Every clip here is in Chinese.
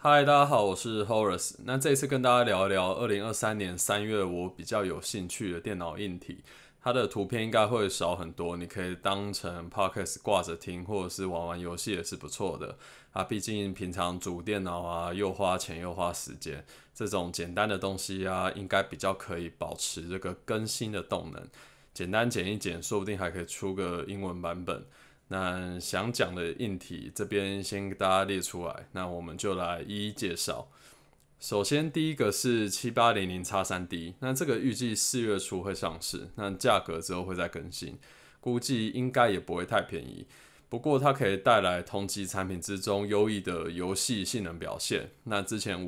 嗨，大家好，我是 Horace。那这一次跟大家聊一聊2023年3月我比较有兴趣的电脑硬体。它的图片应该会少很多，你可以当成 podcast 挂着听，或者是玩玩游戏也是不错的啊。毕竟平常主电脑啊，又花钱又花时间，这种简单的东西啊，应该比较可以保持这个更新的动能。简单剪一剪，说不定还可以出个英文版本。那想讲的硬体这边先给大家列出来，那我们就来一一介绍。首先第一个是7800X3D，那这个预计4月初会上市，那价格之后会再更新，估计应该也不会太便宜。不过它可以带来同级产品之中优异的游戏性能表现。那之前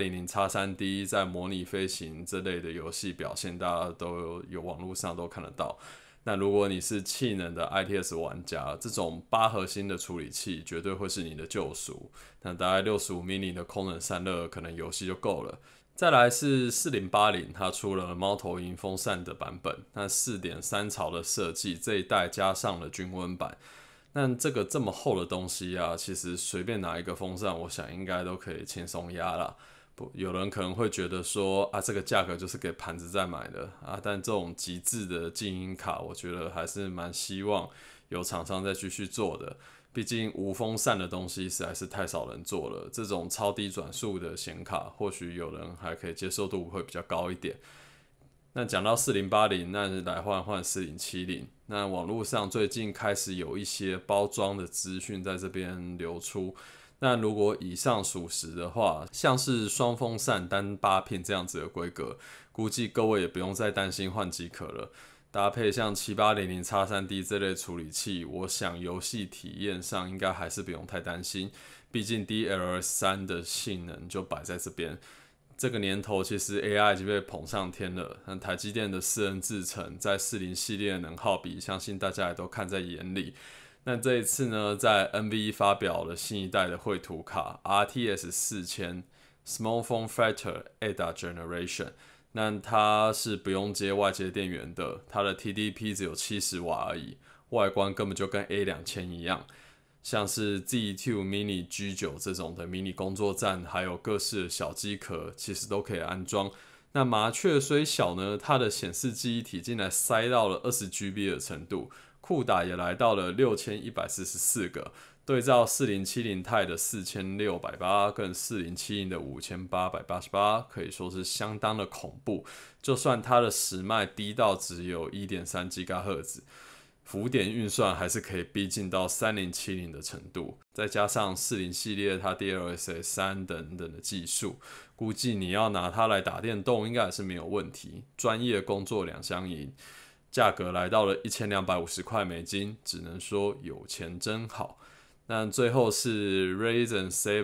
5800X3D 在模拟飞行这类的游戏表现，大家都有网络上都看得到。那如果你是气能的 ITS 玩家，这种8核心的处理器绝对会是你的救赎。那大概65mm的空冷散热，可能游戏就够了。再来是4080，它出了猫头鹰风扇的版本，那4.3槽的设计，这一代加上了均温版。那这个这么厚的东西啊，其实随便拿一个风扇，我想应该都可以轻松压啦。不，有人可能会觉得说啊，这个价格就是给盘子在买的啊，但这种极致的静音卡，我觉得还是蛮希望有厂商再继续做的。毕竟无风扇的东西实在是太少人做了，这种超低转速的显卡，或许有人还可以接受度会比较高一点。那讲到4080，那来换4070。那网络上最近开始有一些包装的资讯在这边流出。那如果以上属实的话，像是双风扇单8片这样子的规格，估计各位也不用再担心换机壳了。搭配像7800X3D 这类处理器，我想游戏体验上应该还是不用太担心，毕竟 DLSS 的性能就摆在这边。这个年头其实 AI 已经被捧上天了，那台积电的4N制程在40系列的能耗比，相信大家也都看在眼里。那这一次呢，在 NVE 发表了新一代的绘图卡 RTX 4000 Small Form Factor ADA Generation， 那它是不用接外接电源的，它的 TDP 只有70瓦而已，外观根本就跟 A2000 一样。像是 Z2 Mini G9 这种的迷你工作站，还有各式的小机壳，其实都可以安装。那麻雀虽小呢，它的显示记忆体竟然塞到了20GB 的程度，酷打也来到了6144个。对照4070 Ti 的4680跟4070的5888，可以说是相当的恐怖。就算它的时脉低到只有 1.3 GHz。浮点运算还是可以逼近到3070的程度，再加上40系列它 DLSS 3等等的技术，估计你要拿它来打电动应该还是没有问题。专业工作两相宜，价格来到了1250块美金，只能说有钱真好。那最后是 Ryzen 7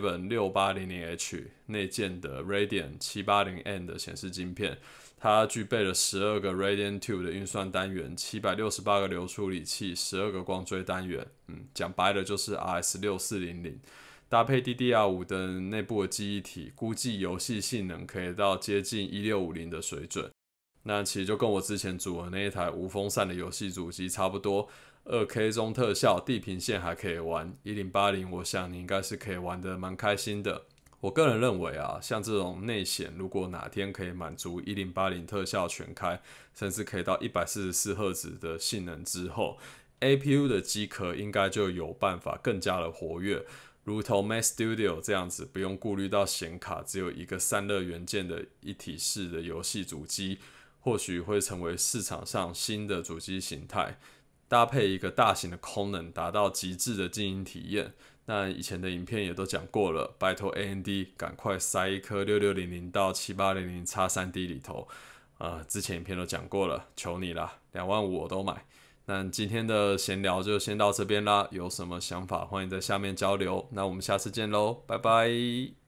6800H 内建的 Radeon 780N 的显示晶片。它具备了12个 Radeon 2的运算单元，768个流处理器，12个光追单元。讲白了就是 RS6400，搭配 DDR5 的内部的记忆体，估计游戏性能可以到接近1650的水准。那其实就跟我之前组的那一台无风扇的游戏主机差不多，2K 中特效，地平线还可以玩1080，我想你应该是可以玩得蛮开心的。我个人认为啊，像这种内显，如果哪天可以满足1080特效全开，甚至可以到144赫兹的性能之后 ，APU 的机壳应该就有办法更加的活跃，如同 Mac Studio 这样子，不用顾虑到显卡只有一个散热元件的一体式的游戏主机，或许会成为市场上新的主机形态。搭配一个大型的空能，达到极致的静音体验。那以前的影片也都讲过了，拜托 AMD 赶快塞一颗6600到7800X3D 里头。之前影片都讲过了，求你啦，25000我都买。那今天的闲聊就先到这边啦，有什么想法欢迎在下面交流。那我们下次见喽，拜拜。